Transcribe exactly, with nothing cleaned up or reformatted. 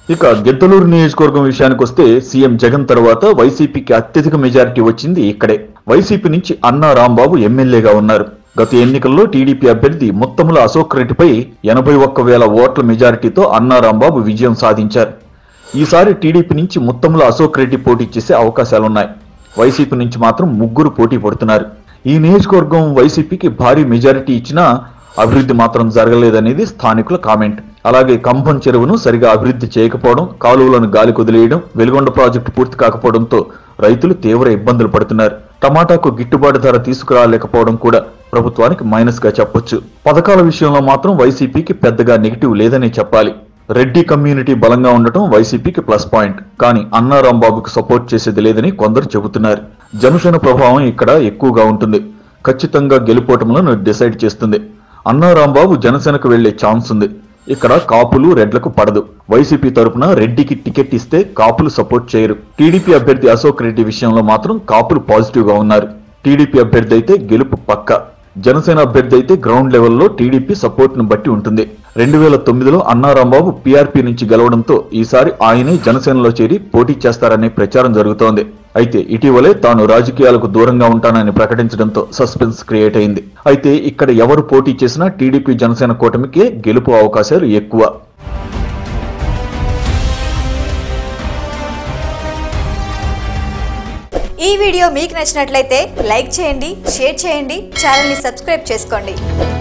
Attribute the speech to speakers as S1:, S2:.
S1: ఇక గిద్దలూరు నియోజకవర్గం విషయానికి వస్తే సీఎం జగన్ తర్వాత వైసీపీకి అత్యధిక మెజారిటీ వచ్చింది ఇక్కడే. వైసీపీ నుంచి అన్నా రాంబాబు ఎమ్మెల్యేగా ఉన్నారు. గత ఎన్నికల్లో టీడీపీ అభ్యర్థి ముత్తముల అశోక్ రెడ్డిపై ఎనభై ఒక్క వేల ఓట్ల మెజారిటీతో అన్నా రాంబాబు విజయం సాధించారు. ఈసారి టీడీపీ నుంచి ముత్తముల అశోక్ రెడ్డి పోటీ చేసే అవకాశాలున్నాయి. వైసీపీ నుంచి మాత్రం ముగ్గురు పోటీ పడుతున్నారు. ఈ నియోజకవర్గం వైసీపీకి భారీ మెజారిటీ ఇచ్చినా అభివృద్ధి మాత్రం జరగలేదనేది స్థానికుల కామెంట్. అలాగే కంభం చెరువును సరిగా అభివృద్ధి చేయకపోవడం, కాలువలను గాలి కొదిలేయడం, వెలుగొండ ప్రాజెక్టు పూర్తి కాకపోవడంతో రైతులు తీవ్ర ఇబ్బందులు పడుతున్నారు. టమాటాకు గిట్టుబాటు ధర తీసుకురాలేకపోవడం కూడా ప్రభుత్వానికి మైనస్ గా చెప్పొచ్చు. పథకాల విషయంలో మాత్రం వైసీపీకి పెద్దగా నెగిటివ్ లేదనే చెప్పాలి. రెడ్డి కమ్యూనిటీ బలంగా ఉండటం వైసీపీకి ప్లస్ పాయింట్. కానీ అన్నా రాంబాబుకు సపోర్ట్ చేసేది లేదని కొందరు చెబుతున్నారు. జనసేన ప్రభావం ఇక్కడ ఎక్కువగా ఉంటుంది. ఖచ్చితంగా గెలుపోటములను డిసైడ్ చేస్తుంది. అన్నా రాంబాబు జనసేనకు వెళ్లే ఛాన్స్ ఉంది. ఇక్కడ కాపులు రెడ్లకు పడదు. వైసీపీ తరపున రెడ్డికి టికెట్ ఇస్తే కాపులు సపోర్ట్ చేయరు. టీడీపీ అభ్యర్థి అశోక్ రెడ్డి విషయంలో మాత్రం కాపులు పాజిటివ్ గా ఉన్నారు. టీడీపీ అభ్యర్థి అయితే గెలుపు పక్క. జనసేన అభ్యర్థి అయితే గ్రౌండ్ లెవెల్లో టీడీపీ సపోర్ట్ ను బట్టి ఉంటుంది. రెండు వేల తొమ్మిదిలో అన్నా రాంబాబు పీఆర్పీ నుంచి గెలవడంతో ఈసారి ఆయనే జనసేనలో చేరి పోటీ చేస్తారనే ప్రచారం జరుగుతోంది. అయితే ఇటీవలే తాను రాజకీయాలకు దూరంగా ఉంటానని ప్రకటించడంతో సస్పెన్స్ క్రియేట్ అయింది. అయితే ఇక్కడ ఎవరు పోటీ చేసినా టీడీపీ జనసేన కూటమికే గెలుపు అవకాశాలు ఎక్కువ.
S2: ఈ వీడియో మీకు నచ్చినట్లయితే లైక్ చేయండి, షేర్ చేయండి, ఛానల్ని సబ్స్క్రైబ్ చేసుకోండి.